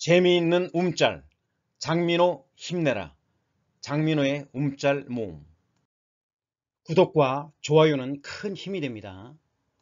재미있는 움짤. 장민호 힘내라. 장민호의 움짤 모음. 구독과 좋아요는 큰 힘이 됩니다.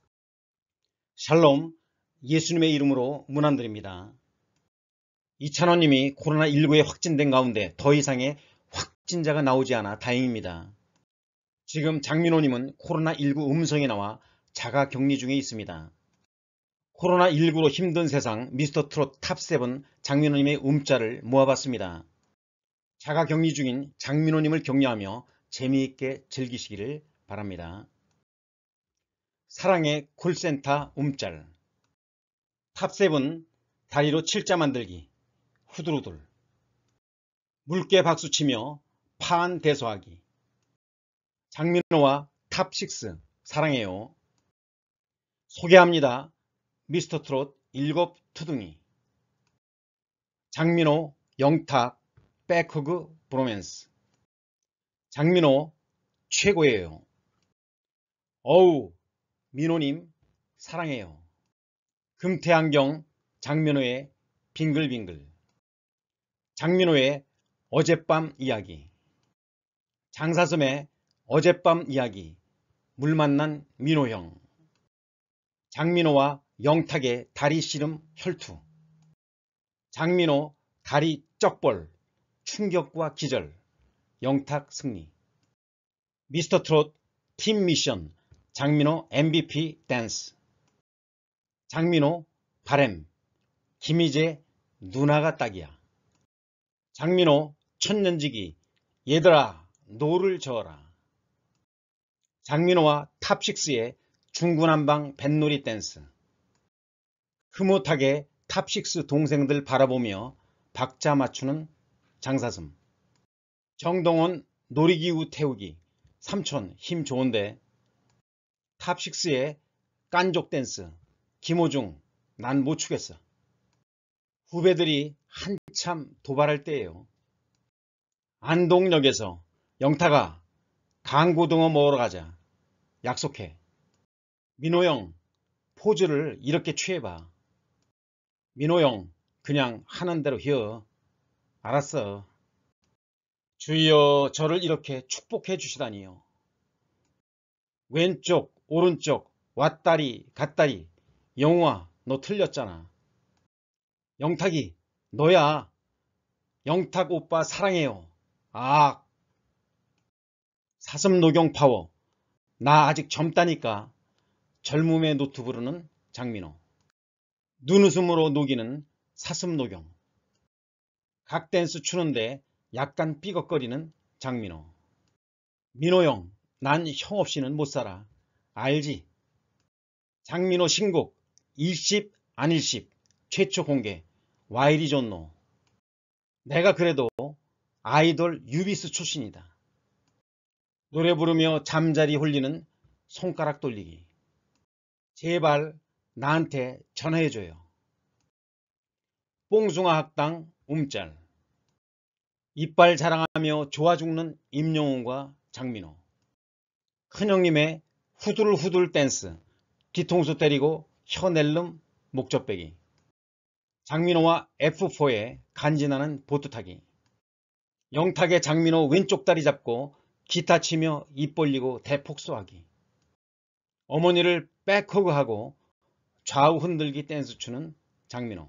샬롬, 예수님의 이름으로 문안드립니다. 이찬원님이 코로나19에 확진된 가운데 더 이상의 확진자가 나오지 않아 다행입니다. 지금 장민호님은 코로나19 음성이 나와 자가격리 중에 있습니다. 코로나19로 힘든 세상 미스터트롯 탑7 장민호님의 움짤을 모아봤습니다. 자가격리 중인 장민호님을 격려하며 재미있게 즐기시기를 바랍니다. 사랑의 콜센터 움짤. 탑7 다리로 칠자 만들기. 후들후들. 물개 박수치며 파한 대소하기. 장민호와 탑6 사랑해요. 소개합니다. 미스터트롯 7투둥이. 장민호 영탁 백허그 브로맨스. 장민호 최고예요. 어우 민호님 사랑해요. 금태안경 장민호의 빙글빙글. 장민호의 어젯밤 이야기. 장사슴의 어젯밤 이야기. 물 만난 민호형. 장민호와 영탁의 다리 씨름 혈투. 장민호 다리 쩍벌 충격과 기절. 영탁 승리. 미스터트롯 팀 미션 장민호 MVP 댄스. 장민호 바램 김희재 누나가 딱이야. 장민호 천년지기 얘들아 노를 저어라. 장민호와 탑6의 중구난방 뱃놀이 댄스. 흐뭇하게 탑6 동생들 바라보며 박자 맞추는 장사슴. 정동원 놀이기구 태우기. 삼촌 힘 좋은데. 탑6의 깐족 댄스. 김호중 난 못 추겠어. 후배들이 한참 도발할 때예요. 안동역에서 영탁아 강고등어 먹으러 가자. 약속해. 민호형 포즈를 이렇게 취해봐. 민호형 그냥 하는 대로 히어. 알았어. 주여 저를 이렇게 축복해 주시다니요. 왼쪽 오른쪽 왔다리 갔다리. 영우아 너 틀렸잖아. 영탁이 너야. 영탁 오빠 사랑해요. 아 사슴노경 파워. 나 아직 젊다니까. 젊음의 노트 부르는 장민호. 눈웃음으로 녹이는 사슴노경. 각댄스 추는데 약간 삐걱거리는 장민호. 민호형 난 형 없이는 못살아. 알지? 장민호 신곡 일십 안일십 최초 공개. 와이리 존노. 내가 그래도 아이돌 유비스 출신이다. 노래 부르며 잠자리 홀리는 손가락 돌리기. 제발 나한테 전화해줘요. 뽕숭아 학당 움짤. 이빨 자랑하며 좋아 죽는 임영웅과 장민호. 큰형님의 후들후들 댄스. 뒤통수 때리고 혀 낼름 목젖 빼기. 장민호와 F4의 간지나는 보트 타기. 영탁의 장민호 왼쪽 다리 잡고 기타 치며 입 벌리고 대폭소하기. 어머니를 백허그하고 좌우 흔들기 댄스 추는 장민호.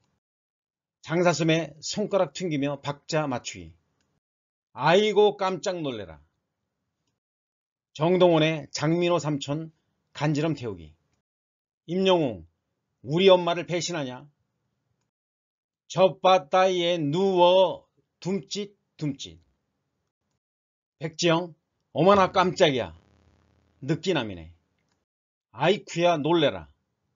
장사슴의 손가락 튕기며 박자 맞추기. 아이고 깜짝 놀래라. 정동원의 장민호 삼촌 간지럼 태우기. 임영웅 우리 엄마를 배신하냐. 저 바다에 누워 둠칫둠칫. 백지영 어머나 깜짝이야. 느끼남이네. 아이쿠야 놀래라.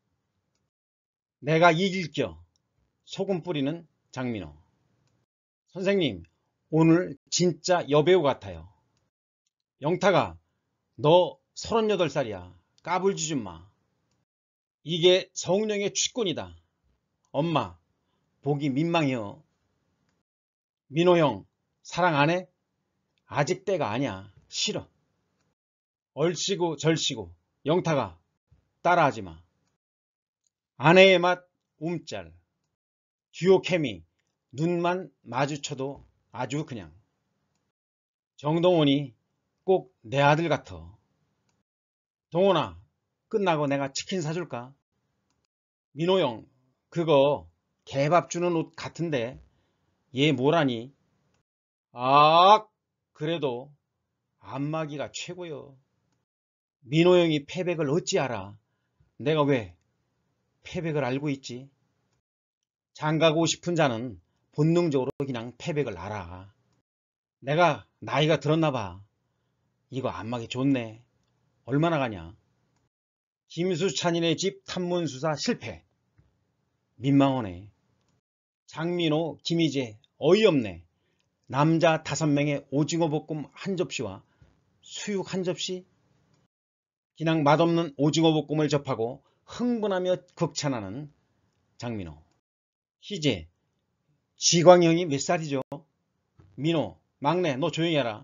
내가 이길겨. 소금 뿌리는 장민호. 선생님 오늘 진짜 여배우 같아요. 영탁아 너 38살이야. 까불지 좀 마. 이게 성룡의 취꾼이다. 엄마 보기 민망해요. 민호형 사랑 안 해? 아직 때가 아니야. 싫어. 얼씨구 절씨구. 영탁아 따라하지 마. 아내의 맛 움짤. 듀오 케미 눈만 마주쳐도 아주 그냥. 정동원이 꼭 내 아들 같아. 동원아, 끝나고 내가 치킨 사줄까? 민호 형, 그거 개밥 주는 옷 같은데 얘 뭐라니? 아, 그래도 안마기가 최고요. 민호 형이 패백을 어찌 알아? 내가 왜 패백을 알고 있지? 장가고 싶은 자는 본능적으로 그냥 패백을 알아. 내가 나이가 들었나 봐. 이거 안마기 좋네. 얼마나 가냐? 김수찬이네 집 탐문수사 실패. 민망하네. 장민호, 김희재 어이없네. 남자 5명의 오징어 볶음 한 접시와 수육 한 접시? 그냥 맛없는 오징어 볶음을 접하고 흥분하며 극찬하는 장민호. 희재, 지광형이 몇 살이죠? 민호, 막내 너 조용히 해라.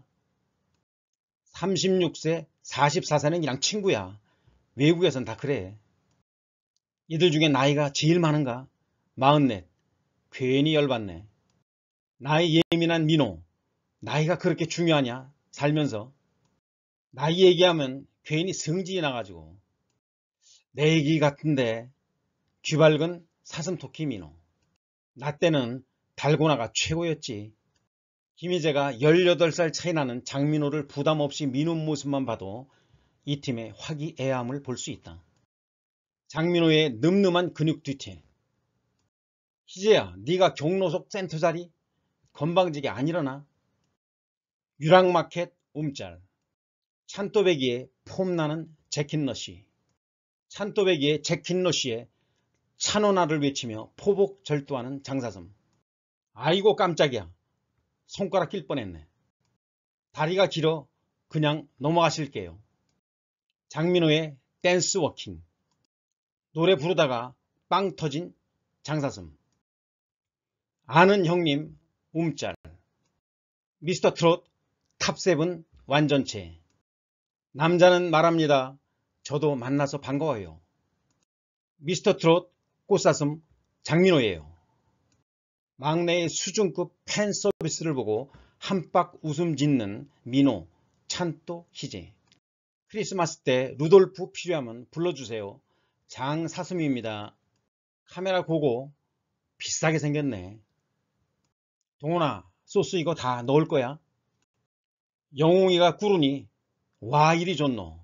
36세, 44세는 그냥 친구야. 외국에선 다 그래. 이들 중에 나이가 제일 많은가? 44. 괜히 열받네. 나이 예민한 민호. 나이가 그렇게 중요하냐? 살면서. 나이 얘기하면 괜히 성질이 나가지고. 내 얘기 같은데 귀밝은 사슴토끼 민호. 나 때는 달고나가 최고였지. 김희재가 18살 차이 나는 장민호를 부담없이 미는 모습만 봐도 이 팀의 화기애애함을 볼 수 있다. 장민호의 늠름한 근육 뒤태. 희재야, 네가 경로석 센터 자리 건방지게 안 일어나? 유랑마켓 움짤. 찬또배기에 폼나는 재킷러쉬. 찬또배기에 재킷러쉬에 찬원아를 외치며 포복절도하는 장사슴. 아이고 깜짝이야. 손가락 낄 뻔했네. 다리가 길어 그냥 넘어가실게요. 장민호의 댄스 워킹. 노래 부르다가 빵 터진 장사슴. 아는 형님 움짤. 미스터 트롯 탑7 완전체. 남자는 말합니다. 저도 만나서 반가워요. 미스터 트롯 꽃사슴 장민호예요. 막내의 수준급 팬 서비스를 보고 한박 웃음 짓는 민호, 찬또, 희재. 크리스마스 때 루돌프 필요하면 불러주세요. 장사슴입니다. 카메라 고고 비싸게 생겼네. 동훈아, 소스 이거 다 넣을 거야? 영웅이가 꾸르니 와 이리 좋노.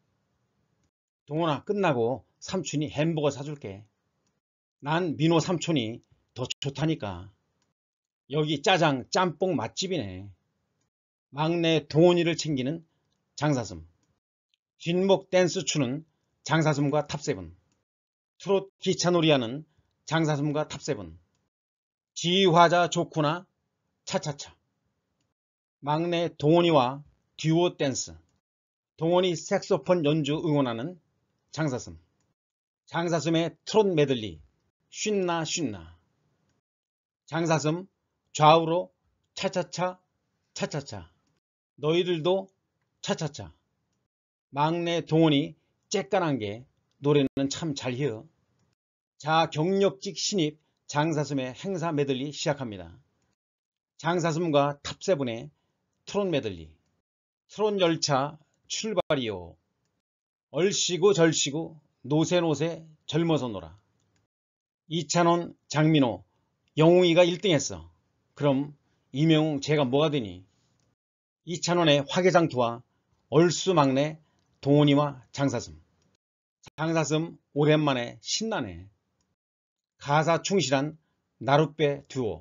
동훈아, 끝나고 삼촌이 햄버거 사줄게. 난 민호 삼촌이 더 좋다니까. 여기 짜장 짬뽕 맛집이네. 막내 동훈이를 챙기는 장사슴. 뒷목 댄스 추는 장사슴과 탑7. 트롯 기차놀이하는 장사슴과 탑7. 지휘화자 좋구나 차차차. 막내 동훈이와 듀오 댄스. 동훈이 색소폰 연주 응원하는 장사슴. 장사슴의 트롯 메들리 쉰나 쉰나. 장사슴 좌우로 차차차 차차차. 너희들도 차차차. 막내 동훈이 쬐깐한 게 노래는 참 잘 히어. 자 경력직 신입 장사슴의 행사 메들리 시작합니다. 장사슴과 탑7의 트롯 메들리. 트롯 열차 출발이요. 얼씨구 절씨구 노세노세 젊어서 놀아. 이찬원 장민호 영웅이가 1등 했어. 그럼 이명웅 제가 뭐가 되니? 이찬원의 화개장투와 얼쑤 막내 동훈이와 장사슴. 장사슴 오랜만에 신나네. 가사 충실한 나룻배 듀오.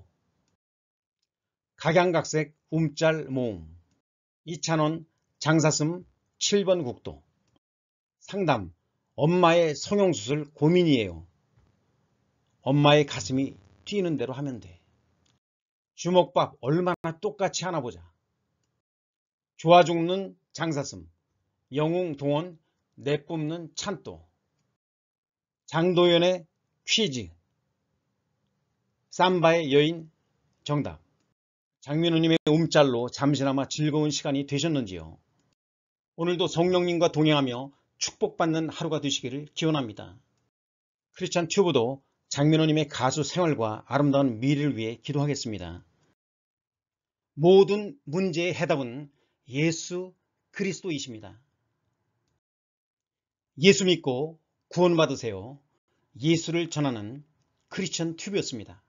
각양각색 움짤 모음. 이찬원 장사슴 7번 국도. 상담. 엄마의 성형수술 고민이에요. 엄마의 가슴이 뛰는 대로 하면 돼. 주먹밥 얼마나 똑같이 하나 보자. 좋아 죽는 장사슴. 영웅 동원 내뿜는 찬또. 장도연의 퀴즈. 삼바의 여인 정답. 장민호님의 움짤로 잠시나마 즐거운 시간이 되셨는지요? 오늘도 성령님과 동행하며 축복받는 하루가 되시기를 기원합니다. 크리스찬 튜브도 장민호님의 가수 생활과 아름다운 미래를 위해 기도하겠습니다. 모든 문제의 해답은 예수 그리스도이십니다. 예수 믿고 구원받으세요. 예수를 전하는 크리스천 튜브였습니다.